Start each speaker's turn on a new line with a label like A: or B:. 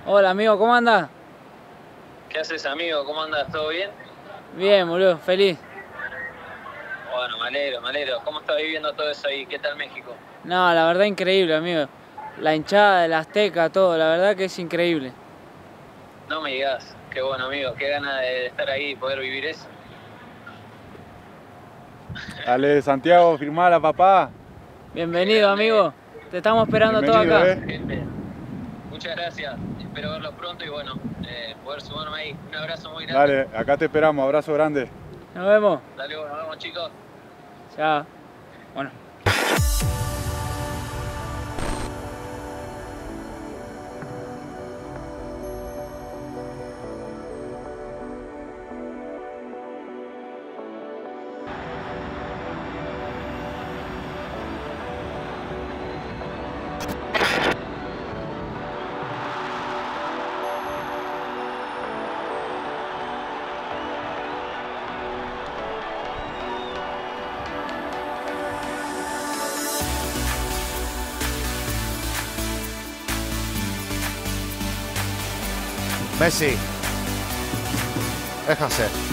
A: Hola amigo, ¿cómo andás?
B: ¿Qué haces, amigo? ¿Cómo andas? ¿Todo bien?
A: Bien, boludo, feliz.
B: Bueno, me alegro, me alegro. ¿Cómo estás viviendo todo eso ahí? ¿Qué tal México?
A: No, la verdad increíble, amigo. La hinchada del Azteca, todo, la verdad que es increíble.
B: No me digas. Qué bueno, amigo. Qué gana de estar ahí y poder vivir eso.
C: Dale, Santiago, firmala, papá.
B: Qué
A: Bienvenido,
B: grande,
A: amigo. Te estamos esperando todo
C: Bienvenido,
A: acá.
B: gente. Muchas gracias. Espero verlos pronto y bueno, poder sumarme ahí. Un abrazo muy grande.
C: Dale, acá te esperamos, abrazo grande.
A: Nos vemos.
B: Dale, bueno, nos vemos, chicos.
A: Chao. Bueno.
D: Messi. Déjase.